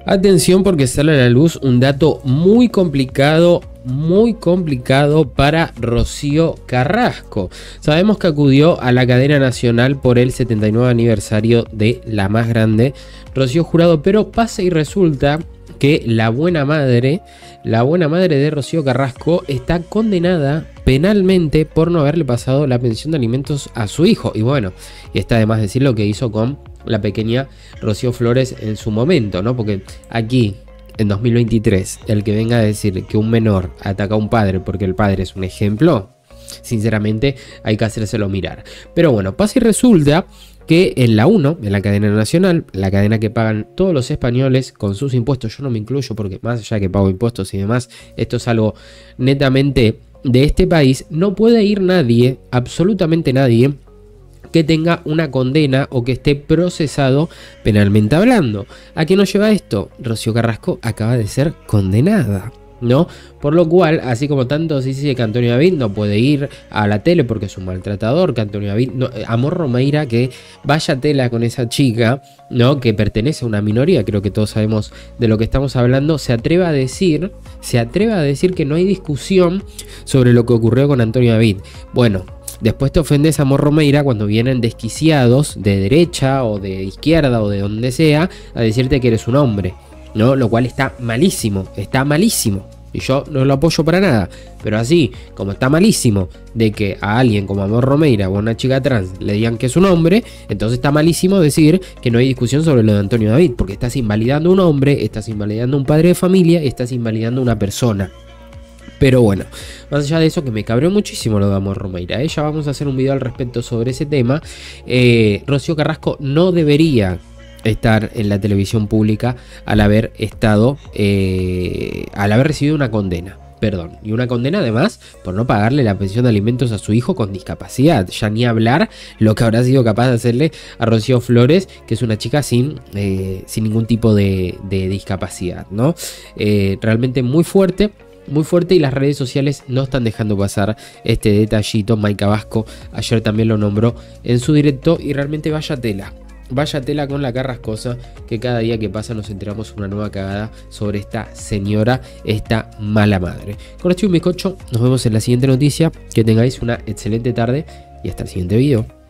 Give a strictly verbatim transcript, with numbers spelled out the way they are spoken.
Atención porque sale a la luz un dato muy complicado, muy complicado para Rocío Carrasco. Sabemos que acudió a la cadena nacional por el setenta y nueve aniversario de La Más Grande, Rocío Jurado, pero pasa y resulta que la buena madre, la buena madre de Rocío Carrasco está condenada penalmente por no haberle pasado la pensión de alimentos a su hijo. Y bueno, y está de más decir lo que hizo con la pequeña Rocío Flores en su momento, ¿no? Porque aquí, en dos mil veintitrés, el que venga a decir que un menor ataca a un padre porque el padre es un ejemplo, sinceramente hay que hacérselo mirar. Pero bueno, pasa y resulta que en la uno, en la cadena nacional, la cadena que pagan todos los españoles con sus impuestos, yo no me incluyo porque más allá de que pago impuestos y demás, esto es algo netamente de este país, no puede ir nadie, absolutamente nadie, que tenga una condena o que esté procesado penalmente hablando. ¿A qué nos lleva esto? Rocío Carrasco acaba de ser condenada, ¿no? Por lo cual, así como tanto se dice que Antonio David no puede ir a la tele porque es un maltratador, que Antonio David, no, Amor Romeira, que vaya tela con esa chica, ¿no? Que pertenece a una minoría, creo que todos sabemos de lo que estamos hablando, se atreve a decir, se atreve a decir que no hay discusión sobre lo que ocurrió con Antonio David. Bueno, después te ofendes a Amor Romeira cuando vienen desquiciados de derecha o de izquierda o de donde sea a decirte que eres un hombre, ¿no? Lo cual está malísimo, está malísimo. Y yo no lo apoyo para nada. Pero así, como está malísimo de que a alguien como Amor Romeira o a una chica trans le digan que es un hombre, entonces está malísimo decir que no hay discusión sobre lo de Antonio David. Porque estás invalidando un hombre, estás invalidando un padre de familia y estás invalidando una persona. Pero bueno, más allá de eso, que me cabreó muchísimo lo de Amor Romeira, ¿eh? Ya vamos a hacer un video al respecto sobre ese tema. eh, Rocío Carrasco no debería estar en la televisión pública al haber estado, eh, al haber recibido una condena. Perdón, y una condena además por no pagarle la pensión de alimentos a su hijo con discapacidad. Ya ni hablar lo que habrá sido capaz de hacerle a Rocío Flores, que es una chica sin, eh, sin ningún tipo de, de discapacidad, ¿no? Eh, realmente muy fuerte. Muy fuerte, y las redes sociales no están dejando pasar este detallito. Maika Vasco ayer también lo nombró en su directo, y realmente vaya tela. Vaya tela con la Carrascosa, que cada día que pasa nos enteramos una nueva cagada sobre esta señora, esta mala madre. Con esto y un bizcocho, nos vemos en la siguiente noticia. Que tengáis una excelente tarde y hasta el siguiente video.